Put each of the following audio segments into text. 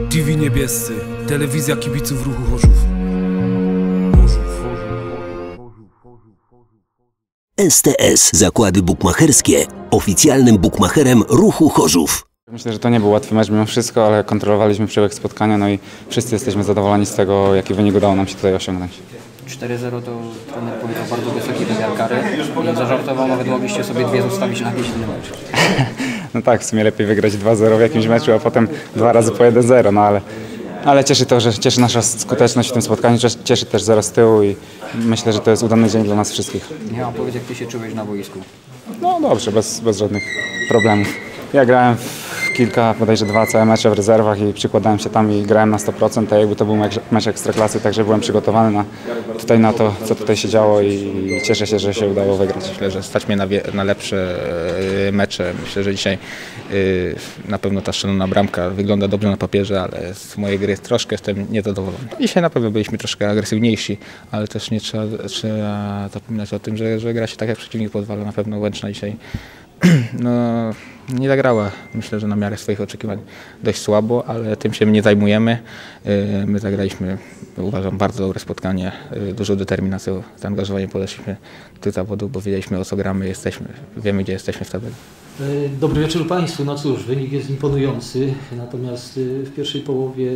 TV Niebiescy, telewizja kibiców ruchu Chorzów. STS Zakłady Bukmacherskie, oficjalnym bukmacherem ruchu Chorzów. Myślę, że to nie był łatwy mecz mimo wszystko, ale kontrolowaliśmy przebieg spotkania, no i wszyscy jesteśmy zadowoleni z tego, jaki wynik udało nam się tutaj osiągnąć. 4-0 to trener powiedział bardzo wysoki wymiar kary i zażartował, nawet mogliście sobie dwie zostawić na jakiś inny mecz. No tak, w sumie lepiej wygrać 2-0 w jakimś meczu, a potem 2 razy po 1-0, no ale cieszy to, że cieszy nasza skuteczność w tym spotkaniu, cieszy też 0 z tyłu i myślę, że to jest udany dzień dla nas wszystkich. Nie mam powiedzieć, jak ty się czułeś na boisku. No dobrze, bez żadnych problemów. Ja grałem w kilka, bodajże 2 całe mecze w rezerwach i przykładałem się tam i grałem na 100%, tak jakby to był mecz ekstraklasy, także byłem przygotowany na to, co tutaj się działo i cieszę się, że się udało wygrać. Myślę, że stać mnie na lepsze mecze. Myślę, że dzisiaj na pewno ta strzelona bramka wygląda dobrze na papierze, ale z mojej gry troszkę jestem niezadowolony. Dzisiaj na pewno byliśmy troszkę agresywniejsi, ale też nie trzeba zapominać o tym, że gra się tak, jak przeciwnik pozwala. Na pewno Łęczna dzisiaj no, nie zagrała, myślę, że na miarę swoich oczekiwań dość słabo, ale tym się nie zajmujemy. My zagraliśmy, uważam, bardzo dobre spotkanie, dużą determinacją, zaangażowaniem podeszliśmy do tych zawodów, bo wiedzieliśmy, o co gramy, wiemy, gdzie jesteśmy w tabeli. Dobry wieczór Państwu. No cóż, wynik jest imponujący, natomiast w pierwszej połowie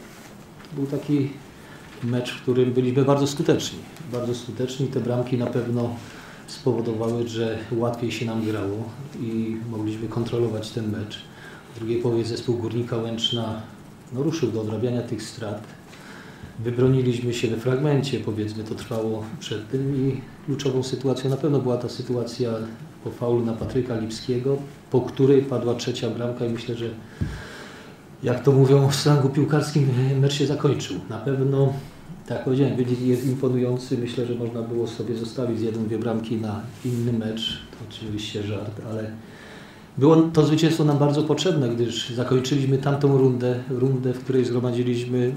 był taki mecz, w którym byliśmy bardzo skuteczni. Bardzo skuteczni. Te bramki na pewno spowodowały, że łatwiej się nam grało i mogliśmy kontrolować ten mecz. W drugiej połowie zespół Górnika Łęczna ruszył do odrabiania tych strat. Wybroniliśmy się we fragmencie, powiedzmy, to trwało przed tym i kluczową sytuacją na pewno była ta sytuacja po faulu na Patryka Lipskiego, po której padła trzecia bramka i myślę, że jak to mówią w slangu piłkarskim, mecz się zakończył. Na pewno, tak jak powiedziałem, wynik jest imponujący. Myślę, że można było sobie zostawić 1-2 bramki na inny mecz. To oczywiście żart, ale było to zwycięstwo nam bardzo potrzebne, gdyż zakończyliśmy tamtą rundę, w której zgromadziliśmy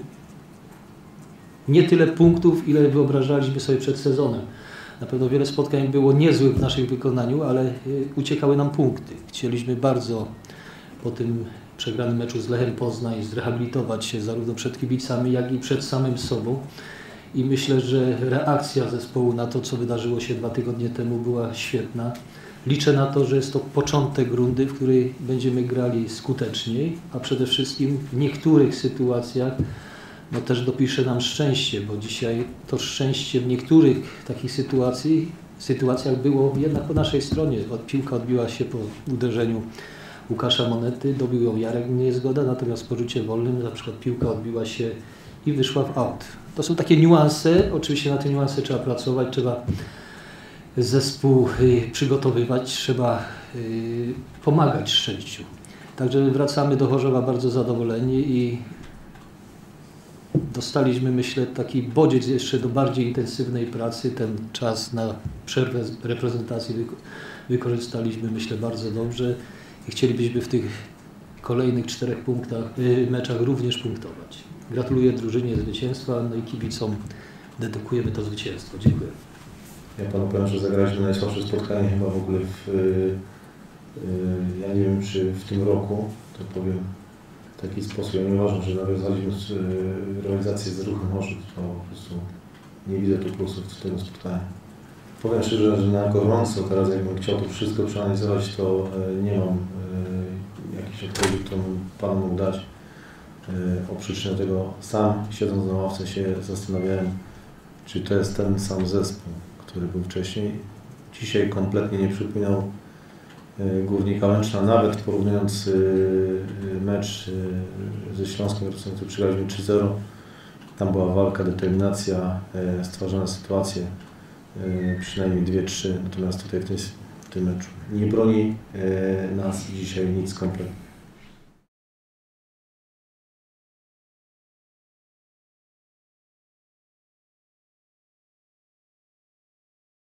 nie tyle punktów, ile wyobrażaliśmy sobie przed sezonem. Na pewno wiele spotkań było niezłych w naszym wykonaniu, ale uciekały nam punkty. Chcieliśmy bardzo po tym przegranym meczu z Lechem Poznań zrehabilitować się zarówno przed kibicami, jak i przed samym sobą. I myślę, że reakcja zespołu na to, co wydarzyło się 2 tygodnie temu, była świetna. Liczę na to, że jest to początek rundy, w której będziemy grali skuteczniej, a przede wszystkim w niektórych sytuacjach też dopisze nam szczęście, bo dzisiaj to szczęście w niektórych takich sytuacjach było jednak po naszej stronie. Piłka odbiła się po uderzeniu Łukasza Monety, dobił ją Jarek Niezgoda, natomiast po rzucie wolnym na przykład piłka odbiła się i wyszła w aut. To są takie niuanse, oczywiście na te niuanse trzeba pracować, trzeba zespół przygotowywać, trzeba pomagać szczęściu. Także wracamy do Chorzowa bardzo zadowoleni i dostaliśmy, myślę, taki bodziec jeszcze do bardziej intensywnej pracy. Ten czas na przerwę reprezentacji wykorzystaliśmy, myślę, bardzo dobrze i chcielibyśmy w tych kolejnych 4 meczach również punktować. Gratuluję drużynie zwycięstwa, no i kibicom dedykujemy to zwycięstwo. Dziękuję. Ja panu powiem, że zagraliśmy najsłabsze spotkanie chyba w ogóle ja nie wiem, czy w tym roku, to powiem w taki sposób. Ja nie uważam, że nawiązaliśmy rywalizację z ruchem Chorzów, to po prostu nie widzę tu plusów z tego spotkania. Powiem szczerze, że na gorąco teraz jakbym chciał to wszystko przeanalizować, to nie mam jakiejś odpowiedzi, którą Panu mógł dać. O przyczynę tego sam, siedząc na ławce, się zastanawiałem, czy to jest ten sam zespół, który był wcześniej. Dzisiaj kompletnie nie przypominał Górnika Łęczna, nawet porównując mecz ze Śląskiem, który przegraliśmy 3-0. Tam była walka, determinacja, stwarzane sytuacje, przynajmniej 2-3, natomiast tutaj w tym meczu nie broni nas dzisiaj nic kompletnie.